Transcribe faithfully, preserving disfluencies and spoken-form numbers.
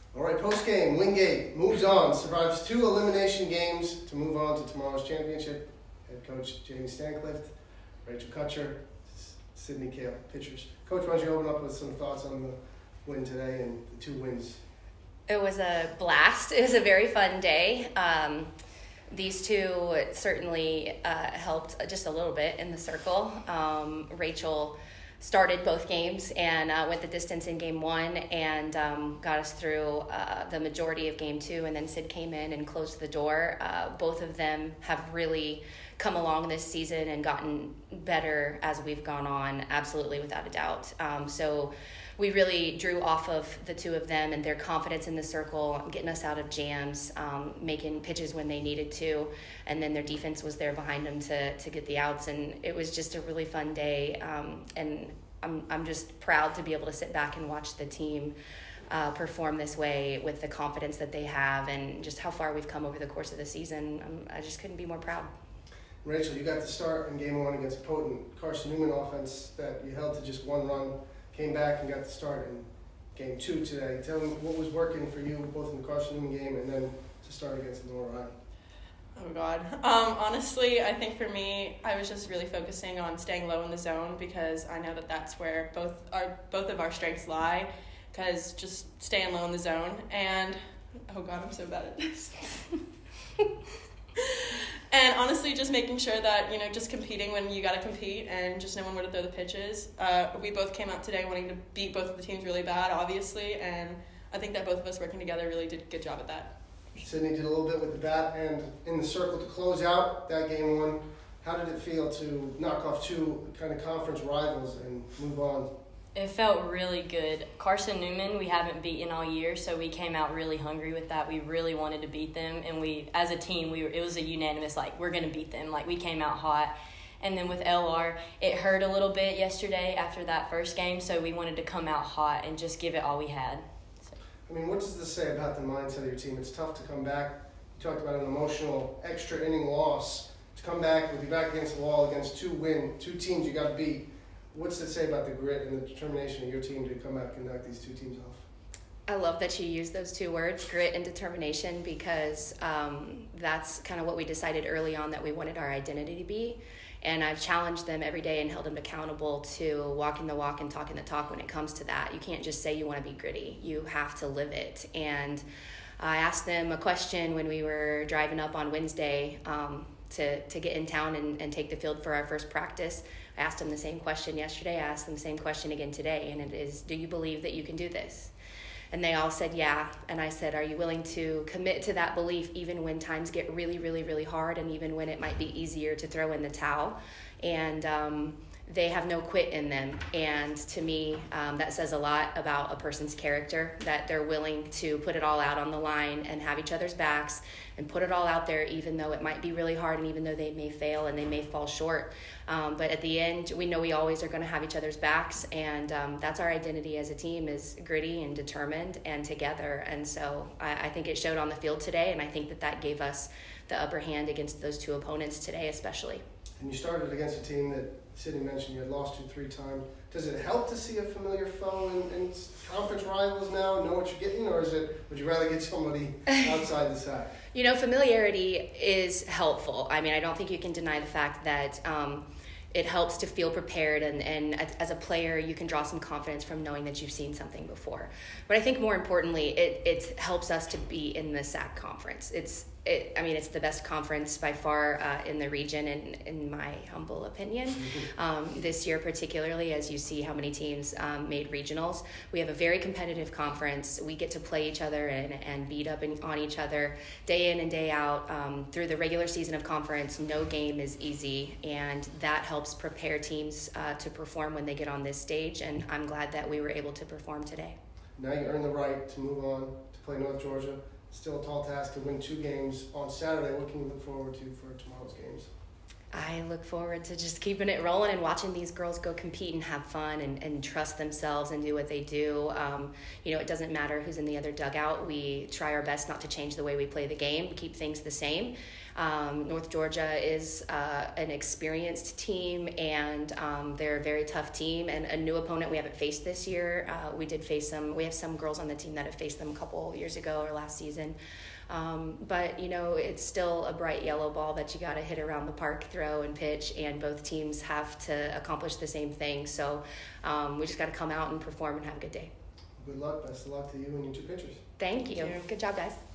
All right, post-game, Wingate moves on, survives two elimination games to move on to tomorrow's championship. Head coach Jamie Stanclift, Rachel Kutcher, Sydney Kale, pitchers. Coach, why don't you open up with some thoughts on the win today and the two wins? It was a blast. It was a very fun day. Um, these two certainly uh, helped just a little bit in the circle. Um, Rachel started both games and uh, went the distance in game one and um, got us through uh, the majority of game two, and then Sid came in and closed the door. Uh, both of them have really come along this season and gotten better as we've gone on, absolutely, without a doubt. Um, so we really drew off of the two of them and their confidence in the circle, getting us out of jams, um, making pitches when they needed to, and then their defense was there behind them to to get the outs, and it was just a really fun day. Um, and I'm I'm just proud to be able to sit back and watch the team uh, perform this way with the confidence that they have, and just how far we've come over the course of the season. Um, I just couldn't be more proud. Rachel, you got the start in game one against a potent Carson Newman offense that you held to just one run. Came back and got the start in game two today. Tell me what was working for you both in the Carson Newman game and then to start against Lenore Ryan. Oh, God. Um, honestly, I think for me, I was just really focusing on staying low in the zone because I know that that's where both our both of our strengths lie, because just staying low in the zone. And, oh, God, I'm so bad at this. And honestly, just making sure that, you know, just competing when you got to compete and just knowing where to throw the pitches. Uh, we both came out today wanting to beat both of the teams really bad, obviously, and I think that both of us working together really did a good job at that. Sydney did a little bit with the bat and in the circle to close out that game one. How did it feel to knock off two kind of conference rivals and move on? It felt really good. Carson Newman, we haven't beaten all year, so we came out really hungry with that. We really wanted to beat them, and we, as a team, we were, it was a unanimous, like, we're going to beat them. Like, we came out hot. And then with L R, it hurt a little bit yesterday after that first game, so we wanted to come out hot and just give it all we had. So. I mean, what does this say about the mindset of your team? It's tough to come back. You talked about an emotional extra inning loss. To come back with your back against the wall against two win, two teams you got to beat. What's it say about the grit and the determination of your team to come back and knock these two teams off? I love that you use those two words, grit and determination, because um, that's kind of what we decided early on that we wanted our identity to be. And I've challenged them every day and held them accountable to walking the walk and talking the talk when it comes to that. You can't just say you want to be gritty. You have to live it. And I asked them a question when we were driving up on Wednesday um, to, to get in town and, and take the field for our first practice. I asked them the same question yesterday. I asked them the same question again today, and it is, do you believe that you can do this? And they all said, yeah. And I said, are you willing to commit to that belief even when times get really, really, really hard, and even when it might be easier to throw in the towel? And um, they have no quit in them. And to me, um, that says a lot about a person's character, that they're willing to put it all out on the line and have each other's backs and put it all out there, even though it might be really hard and even though they may fail and they may fall short. Um, but at the end, we know we always are going to have each other's backs, and um, that's our identity as a team, is gritty and determined and together. And so I, I think it showed on the field today, and I think that that gave us the upper hand against those two opponents today especially. And you started against a team that Sydney mentioned you had lost to three times. Does it help to see a familiar foe and, and conference rivals now, know what you're getting, or is it, would you rather get somebody outside the sack? You know, familiarity is helpful. I mean, I don't think you can deny the fact that um, it helps to feel prepared, and, and as a player, you can draw some confidence from knowing that you've seen something before. But I think more importantly, it, it helps us to be in the S A C conference. It's It, I mean, it's the best conference by far uh, in the region, in, in my humble opinion. Um, this year particularly, as you see how many teams um, made regionals. We have a very competitive conference. We get to play each other and, and beat up in, on each other day in and day out. Um, through the regular season of conference, no game is easy, and that helps prepare teams uh, to perform when they get on this stage, and I'm glad that we were able to perform today. Now you earn the right to move on to play North Georgia. Still a tall task to win two games on Saturday. What can you look forward to for tomorrow's games? I look forward to just keeping it rolling and watching these girls go compete and have fun and, and trust themselves and do what they do. Um, you know, it doesn't matter who's in the other dugout. We try our best not to change the way we play the game, keep things the same. Um, North Georgia is uh, an experienced team, and um, they're a very tough team and a new opponent we haven't faced this year. Uh, we did face them. We have some girls on the team that have faced them a couple years ago or last season. Um, but, you know, it's still a bright yellow ball that you got to hit around the park, throw, and pitch, and both teams have to accomplish the same thing. So um, we just got to come out and perform and have a good day. Good luck. Best of luck to you and your two pitchers. Thank you. Thank you. Good job, guys.